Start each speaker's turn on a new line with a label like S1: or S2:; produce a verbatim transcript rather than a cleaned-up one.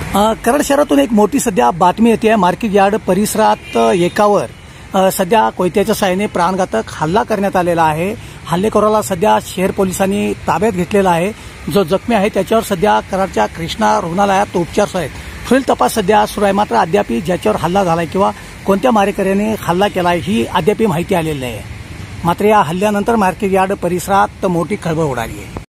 S1: कराड शहरातून एक मोठी सध्या बातमी येते. मार्केट यार्ड परिसरात एकावर सध्या कोयत्याच्या साहाय्याने प्राणघातक हल्ला करण्यात आलेला आहे. हल्लेखोराला सध्या शहर पोलिसांनी ताब्यात घेतलेला आहे. जो जखमी आहे त्याच्यावर सध्या कराडच्या कृष्णा रुग्णालयात उपचार सुरू आहेत. पुढील तपास सध्या सुरू आहे. मात्र अद्याप ज्याच्यावर हल्ला झालाय किंवा कोणत्या मारेकऱ्याने हल्ला केलाय ही अद्याप माहिती आलेली नाही. मात्र या हल्ल्यानंतर मार्केट यार्ड परिसरात मोठी खळबळ उडाली आहे.